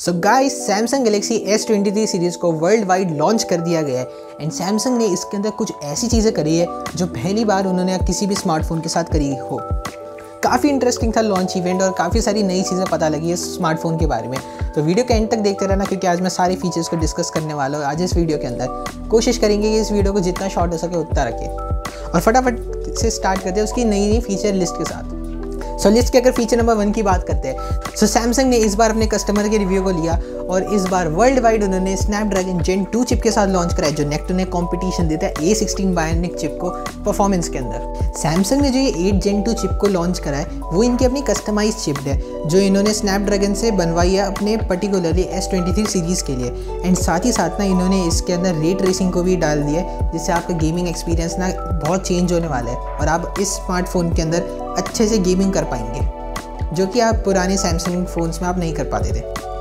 सो guys, Samsung Galaxy S23 series को world wide launch कर दिया गया है एंड सैमसंग ने इसके अंदर कुछ ऐसी चीज़ें करी है जो पहली बार उन्होंने किसी भी स्मार्टफोन के साथ करी हो। काफ़ी इंटरेस्टिंग था लॉन्च इवेंट और काफ़ी सारी नई चीज़ें पता लगी है स्मार्टफोन के बारे में। तो वीडियो के एंड तक देखते रहना क्योंकि आज मैं सारे फीचर्स को डिस्कस करने वाला हूँ आज इस वीडियो के अंदर। कोशिश करेंगे कि इस वीडियो को जितना शॉर्ट हो सके उतना रखें और फटाफट से स्टार्ट करते हैं उसकी नई फीचर लिस्ट के साथ। सो लिस्ट के अगर फीचर नंबर 1 की बात करते हैं सो सैमसंग ने इस बार अपने कस्टमर के रिव्यू को लिया और इस बार वर्ल्ड वाइड उन्होंने स्नैपड्रैगन जेन 2 चिप के साथ लॉन्च कराया जो नेक टू नेक कॉम्पिटिशन देता है A16 बायोनिक चिप को परफॉर्मेंस के अंदर। सैमसंग ने जो ये 8 जेन 2 चिप को लॉन्च करा है वो इनकी अपनी कस्टमाइज चिप है जो इन्होंने स्नैपड्रैगन से बनवाई है अपने पर्टिकुलरली S23 सीरीज़ के लिए। एंड साथ ही साथ ना इन्होंने इसके अंदर रे ट्रेसिंग को भी डाल दिया है जिससे आपका गेमिंग एक्सपीरियंस ना बहुत चेंज होने वाला है और आप इस स्मार्टफोन के अंदर अच्छे से गेमिंग कर पाएंगे जो कि आप पुराने सैमसंग फ़ोन्स में आप नहीं कर पाते थे।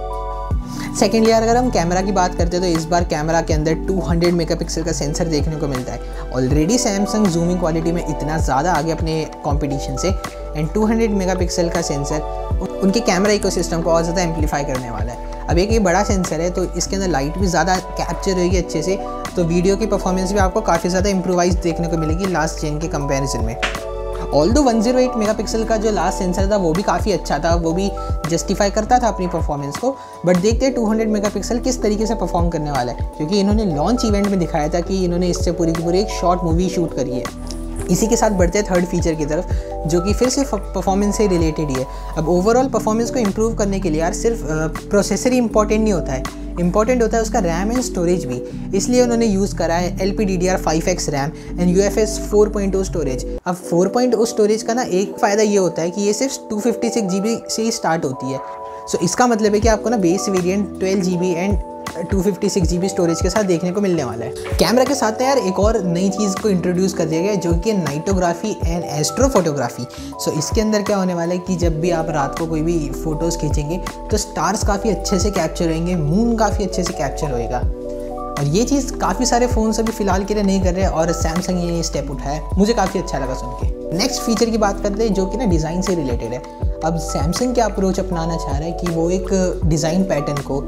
सेकेंडली अगर हम कैमरा की बात करते हैं तो इस बार कैमरा के अंदर 200 मेगापिक्सल का सेंसर देखने को मिलता है। ऑलरेडी सैमसंग जूमिंग क्वालिटी में इतना ज़्यादा आगे अपने कंपटीशन से एंड 200 मेगापिक्सल का सेंसर उनके कैमरा इकोसिस्टम को और ज़्यादा एम्पलीफाई करने वाला है। अब एक ये बड़ा सेंसर है तो इसके अंदर लाइट भी ज़्यादा कैप्चर होगी अच्छे से, तो वीडियो की परफॉर्मेंस भी आपको काफ़ी ज़्यादा इम्प्रोवाइज देखने को मिलेगी लास्ट जेन के कंपैरिजन में। ऑल्दो 108 मेगापिक्सल का जो लास्ट सेंसर था वो भी काफ़ी अच्छा था, वो भी जस्टिफाई करता था अपनी परफॉर्मेंस को। बट देखते हैं 200 मेगापिक्सल किस तरीके से परफॉर्म करने वाला है क्योंकि इन्होंने लॉन्च इवेंट में दिखाया था कि इन्होंने इससे पूरी की पूरी एक शॉर्ट मूवी शूट करी है। इसी के साथ बढ़ते हैं थर्ड फीचर की तरफ जो कि फिर से परफॉर्मेंस से रिलेटेड ही है। अब ओवरऑल परफॉर्मेंस को इम्प्रूव करने के लिए यार सिर्फ प्रोसेसर ही इंपॉर्टेंट नहीं होता है, इंपॉर्टेंट होता है उसका रैम एंड स्टोरेज भी। इसलिए उन्होंने यूज़ करा है LPDDR5X RAM and UFS 4.0 storage. अब 4.0 स्टोरेज का ना एक फ़ायदा ये होता है कि ये सिर्फ 256 GB से ही स्टार्ट होती है। सो इसका मतलब है कि आपको ना base variant 12 GB and 256 GB storage के साथ देखने को मिलने वाला है। कैमरा के साथ यार एक और नई चीज़ को इंट्रोड्यूस कर दिया गया है जो कि नाइटोग्राफी एंड एस्ट्रोफोटोग्राफी। सो इसके अंदर क्या होने वाला है कि जब भी आप रात को कोई भी फ़ोटोज़ खींचेंगे तो स्टार्स काफ़ी अच्छे से कैप्चर होंगे, मून काफ़ी अच्छे से कैप्चर होएगा और ये चीज़ काफ़ी सारे फ़ोन्स अभी फ़िलहाल के लिए नहीं कर रहे और सैमसंग ये स्टेप उठाया, मुझे काफ़ी अच्छा लगा सुन के। नेक्स्ट फीचर की बात करते हैं जो कि ना डिज़ाइन से रिलेटेड है। अब सैमसंग क्या अप्रोच अपनाना चाह रहा है कि वो एक डिज़ाइन पैटर्न को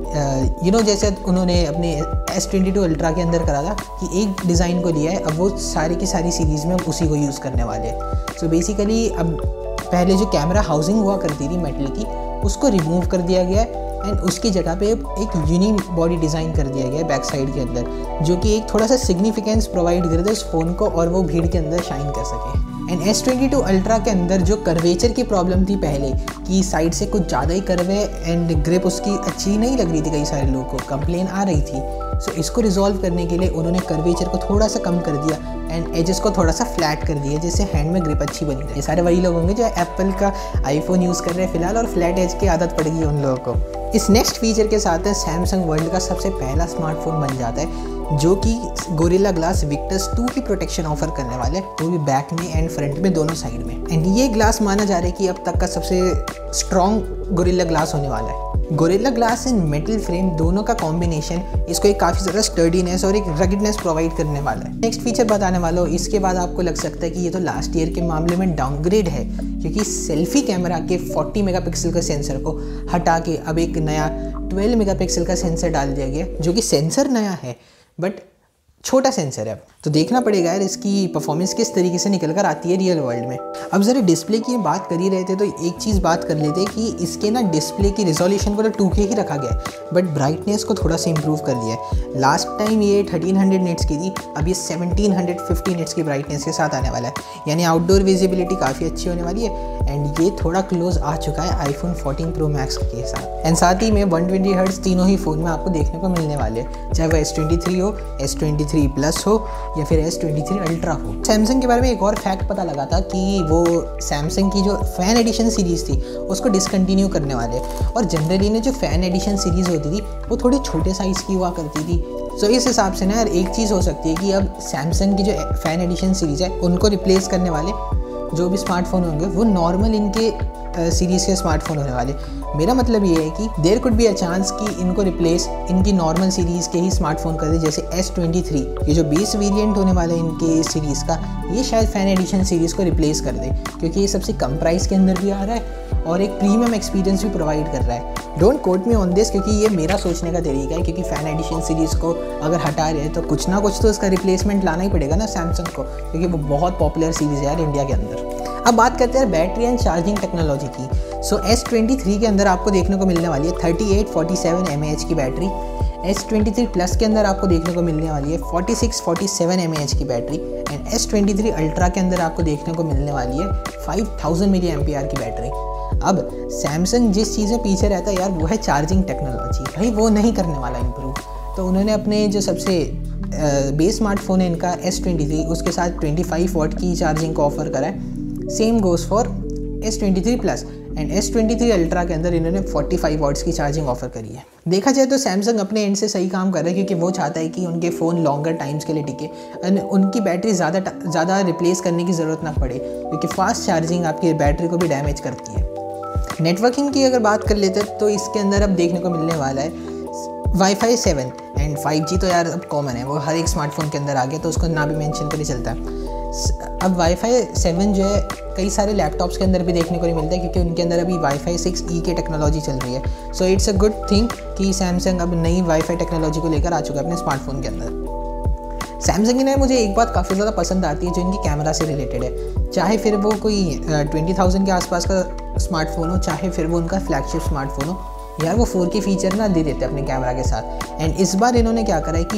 जैसे उन्होंने अपने S22 अल्ट्रा के अंदर करा था कि एक डिज़ाइन को लिया है, अब वो सारी की सारी सीरीज़ में उसी को यूज़ करने वाले हैं। सो बेसिकली अब पहले जो कैमरा हाउसिंग हुआ करती थी मेटल की उसको रिमूव कर दिया गया है एंड उसकी जगह पे एक यूनिक बॉडी डिज़ाइन कर दिया गया है बैक साइड के अंदर जो कि एक थोड़ा सा सिग्निफिकेंस प्रोवाइड करता है उस फ़ोन को और वो भीड़ के अंदर शाइन कर सके। एंड S22 अल्ट्रा के अंदर जो कर्वेचर की प्रॉब्लम थी पहले कि साइड से कुछ ज़्यादा ही कर्वे एंड ग्रिप उसकी अच्छी नहीं लग रही थी, कई सारे लोगों को कंप्लेन आ रही थी। सो इसको रिजॉल्व करने के लिए उन्होंने कर्वेचर को थोड़ा सा कम कर दिया एंड एजेस को थोड़ा सा फ्लैट कर दिया जिससे हैंड में ग्रिप अच्छी बनी रही। ये सारे वही लोग होंगे जो एप्पल का आईफोन यूज़ कर रहे हैं फिलहाल और फ्लैट एज की आदत पड़ गई उन लोगों को। इस नेक्स्ट फीचर के साथ सैमसंग वर्ल्ड का सबसे पहला स्मार्टफोन बन जाता है जो कि गोरिल्ला ग्लास विक्टस 2 की प्रोटेक्शन ऑफर करने वाले हैं, वो भी बैक में एंड फ्रंट में दोनों साइड में। एंड ये ग्लास माना जा रहा है कि अब तक का सबसे स्ट्रॉन्ग गोरिल्ला ग्लास होने वाला है। Gorilla glass and metal frame दोनों का कॉम्बिनेशन इसको एक काफ़ी ज़्यादा स्टर्डीनेस और एक रगिडनेस प्रोवाइड करने वाला है। नेक्स्ट फीचर बताने वाला हूँ, इसके बाद आपको लग सकता है कि ये तो लास्ट ईयर के मामले में डाउनग्रेड है क्योंकि सेल्फी कैमरा के 40 मेगापिक्सल का सेंसर को हटा के अब एक नया 12 मेगापिक्सल का सेंसर डाल दिया गया जो कि सेंसर नया है बट छोटा सेंसर है। तो देखना पड़ेगा यार इसकी परफॉर्मेंस किस तरीके से निकल कर आती है रियल वर्ल्ड में। अब ज़रा डिस्प्ले की बात कर ही रहे थे तो एक चीज़ बात कर लेते कि इसके ना डिस्प्ले की रिजोल्यूशन को तो 2K ही रखा गया है बट ब्राइटनेस को थोड़ा सा इंप्रूव कर दिया है। लास्ट टाइम ये 1300 निट्स की थी, अब ये 1750 निट्स की ब्राइटनेस के साथ आने वाला है, यानी आउटडोर विजिबिलिटी काफ़ी अच्छी होने वाली है एंड ये थोड़ा क्लोज आ चुका है आईफोन 14 प्रो मैक्स के साथ। एंड साथ ही में 120 हर्ट्ज तीनों ही फ़ोन में आपको देखने को मिलने वाले हैं, चाहे वो S23 हो, S23 प्लस हो या फिर S23 अल्ट्रा हो। सैमसंग के बारे में एक और फैक्ट पता लगा था कि वो सैमसंग की जो फ़ैन एडिशन सीरीज़ थी उसको डिसकंटिन्यू करने वाले और जनरली ने जो फ़ैन एडिशन सीरीज़ होती थी वो थोड़े छोटे साइज़ की हुआ करती थी। सो इस हिसाब से ना यार एक चीज़ हो सकती है कि अब सैमसंग की जो फ़ैन एडिशन सीरीज़ है उनको रिप्लेस करने वाले जो भी स्मार्टफोन होंगे वो नॉर्मल इनके सीरीज़ के स्मार्टफोन होने वाले। मेरा मतलब ये है कि there could be a chance कि इनको रिप्लेस इनकी नॉर्मल सीरीज़ के ही स्मार्टफोन कर दे, जैसे S23, ये जो 20 वेरिएंट होने वाला है इनके सीरीज़ का, ये शायद फैन एडिशन सीरीज़ को रिप्लेस कर दे, क्योंकि ये सबसे कम प्राइस के अंदर भी आ रहा है और एक प्रीमियम एक्सपीरियंस भी प्रोवाइड कर रहा है। Don't quote me on this, क्योंकि ये मेरा सोचने का तरीका है, क्योंकि फैन एडिशन सीरीज़ को अगर हटा रहे हैं तो कुछ ना कुछ तो इसका रिप्लेसमेंट लाना ही पड़ेगा ना सैमसंग को, क्योंकि वो बहुत पॉपुलर सीरीज़ है यार इंडिया के अंदर। अब बात करते हैं बैटरी एंड चार्जिंग टेक्नोलॉजी की। सो S23 के अंदर आपको देखने को मिलने वाली है 3847 mAh की बैटरी। S23 प्लस के अंदर आपको देखने को मिलने वाली है 4647 mAh की बैटरी एंड S23 अल्ट्रा के अंदर आपको देखने को मिलने वाली है 5000 mAh की बैटरी। अब सैमसंग जिस चीज़ में पीछे रहता है यार वो है चार्जिंग टेक्नोलॉजी, भाई वो नहीं करने वाला इम्प्रूव। तो उन्होंने अपने जो सबसे बेस स्मार्टफोन है इनका S23, उसके साथ 25 वाट की चार्जिंग को ऑफर करा है। Same goes for S23 plus and S23 ultra के अंदर इन्होंने 45 वाट्स की चार्जिंग ऑफर करी है। देखा जाए तो सैमसंग अपने एंड से सही काम कर रहा है, क्योंकि वो चाहता है कि उनके फ़ोन लॉन्गर टाइम्स के लिए टिके एंड उनकी बैटरी ज़्यादा रिप्लेस करने की ज़रूरत ना पड़े, क्योंकि फास्ट चार्जिंग आपकी बैटरी को भी डैमेज करती है। नेटवर्किंग की अगर बात कर लेते हैं तो इसके अंदर अब देखने को मिलने वाला है Wi-Fi 7 एंड 5G तो यार अब कॉमन है, वो हर एक स्मार्टफोन के अंदर आ गया, तो उसको ना भी मेंशन कर ही चलता है। अब Wi-Fi 7 जो है कई सारे लैपटॉप्स के अंदर भी देखने को नहीं मिलता है, क्योंकि उनके अंदर अभी Wi-Fi 6E की टेक्नोलॉजी चल रही है। So it's a good thing कि सैमसंग अब नई Wi-Fi टेक्नोलॉजी को लेकर आ चुका है अपने स्मार्टफोन के अंदर। सैमसंग की ना मुझे एक बात काफ़ी ज़्यादा पसंद आती है जो इनकी कैमरा से रिलेटेड है, चाहे फिर वो कोई 20,000 के आसपास का स्मार्टफोन हो, चाहे फिर वो उनका फ्लैगशिप स्मार्टफोन हो, यार वो 4K फीचर ना दे देते अपने कैमरा के साथ। एंड इस बार इन्होंने क्या करा है कि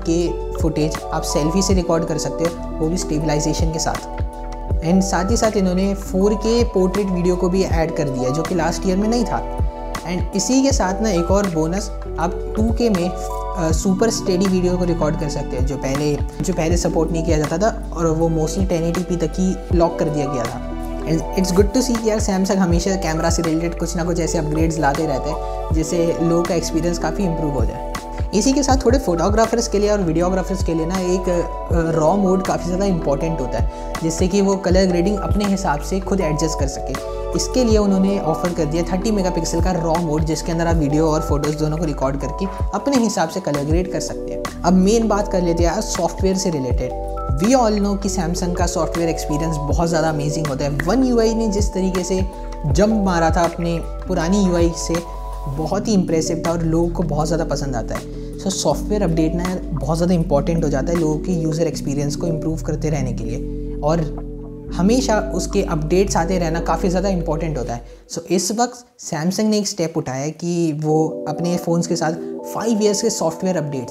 4K फुटेज आप सेल्फी से रिकॉर्ड कर सकते हो, वो भी स्टेबलाइजेशन के साथ। एंड साथ ही साथ इन्होंने 4K पोर्ट्रेट वीडियो को भी ऐड कर दिया, जो कि लास्ट ईयर में नहीं था। एंड इसी के साथ ना एक और बोनस, आप 2K में सुपर स्टेडी वीडियो को रिकॉर्ड कर सकते हैं, जो पहले सपोर्ट नहीं किया जाता था और वो मोस्टली 1080p तक ही लॉक कर दिया गया था। And it's good to see कि यार सैमसंग हमेशा कैमरा से रिलेटेड कुछ ना कुछ ऐसे अपग्रेड्स लाते रहते हैं, जिससे लोगों का एक्सपीरियंस काफ़ी इंप्रूव हो जाए। इसी के साथ थोड़े फोटोग्राफर्स के लिए और वीडियोग्राफर्स के लिए ना एक रॉ मोड काफ़ी ज़्यादा इंपॉर्टेंट होता है, जिससे कि वो कलर ग्रेडिंग अपने हिसाब से खुद एडजस्ट कर सके। इसके लिए उन्होंने ऑफर कर दिया 30 मेगापिक्सल का रॉ मोड, जिसके अंदर आप वीडियो और फोटोज़ दोनों को रिकॉर्ड करके अपने हिसाब से कलर ग्रेड कर सकते हैं। अब मेन बात कर लेते हैं सॉफ्टवेयर से रिलेटेड। वी ऑल नो कि सैमसंग का सॉफ्टवेयर एक्सपीरियंस बहुत ज़्यादा अमेजिंग होता है। One UI ने जिस तरीके से जंप मारा था अपने पुरानी UI से, बहुत ही इंप्रेसिव था और लोगों को बहुत ज़्यादा पसंद आता है। सो सॉफ्टवेयर अपडेट ना बहुत ज़्यादा इंपॉर्टेंट हो जाता है लोगों के यूज़र एक्सपीरियंस को इम्प्रूव करते रहने के लिए, और हमेशा उसके अपडेट्स आते रहना काफ़ी ज़्यादा इंपॉर्टेंट होता है। सो इस वक्त सैमसंग ने एक स्टेप उठाया है कि वो अपने फ़ोन्स के साथ 5 ईयर्स के सॉफ्टवेयर अपडेट्स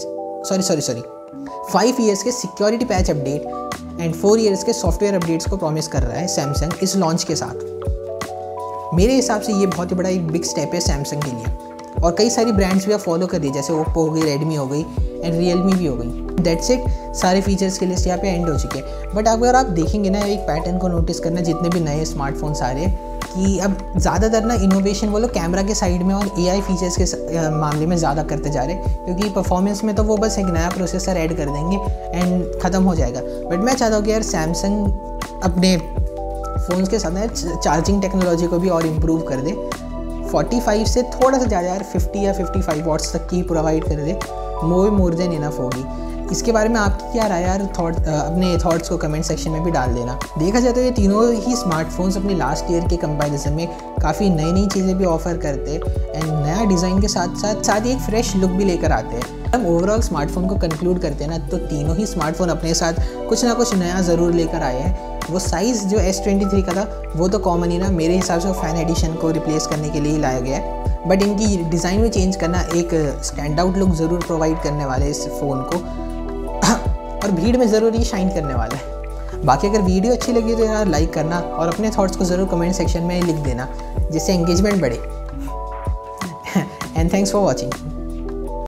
5 ईयर्स के security patch update and 4 years के सॉफ्टवेयर अपडेट्स को प्रॉमिस कर रहा है सैमसंग इस लॉन्च के साथ। मेरे हिसाब से ये बहुत ही बड़ा एक बिग स्टेप है सैमसंग के लिए, और कई सारी ब्रांड्स भी अब फॉलो कर रही है, जैसे ओप्पो हो गई, रेडमी हो गई एंड रियलमी भी हो गई। दैट्स इट, सारे फीचर्स के लिस्ट यहाँ पे एंड हो चुके हैं। बट अगर आप देखेंगे ना, एक पैटर्न को नोटिस करना, जितने भी नए स्मार्टफोन्स आ रहे हैं, कि अब ज़्यादातर ना इनोवेशन वो लोग कैमरा के साइड में और AI फीचर्स के मामले में ज़्यादा करते जा रहे हैं, क्योंकि परफॉर्मेंस में तो वो बस एक नया प्रोसेसर ऐड कर देंगे एंड ख़त्म हो जाएगा। बट मैं चाहता हूँ कि यार सैमसंग अपने फ़ोन्स के साथ चार्जिंग टेक्नोलॉजी को भी और इम्प्रूव कर दे, 45 से थोड़ा सा ज़्यादा यार 50 या 55 वाट्स तक की प्रोवाइड कर दे, मोर देन इनफ होगी। इसके बारे में आपकी क्या राय यार, अपने थॉट्स को कमेंट सेक्शन में भी डाल देना। देखा जाए तो ये तीनों ही स्मार्टफोन्स अपने लास्ट ईयर के कंपैरिजन में काफ़ी नई चीज़ें भी ऑफर करते हैं एंड नया डिज़ाइन के साथ ही एक फ्रेश लुक भी लेकर आते हैं। हम ओवरऑल स्मार्टफोन को कंक्लूड करते हैं ना, तो तीनों ही स्मार्टफोन अपने साथ कुछ ना कुछ नया ज़रूर लेकर आए हैं। वो साइज़ जो S23 का था वो तो कॉमन ही ना, मेरे हिसाब से फैन एडिशन को रिप्लेस करने के लिए ही लाया गया है, बट इनकी डिज़ाइन में चेंज करना एक स्टैंड आउट लुक ज़रूर प्रोवाइड करने वाले इस फ़ोन को, और भीड़ में ज़रूर ये शाइन करने वाला है। बाकी अगर वीडियो अच्छी लगी तो यार लाइक करना और अपने थॉट्स को ज़रूर कमेंट सेक्शन में लिख देना, जिससे एंगेजमेंट बढ़े। And thanks for watching.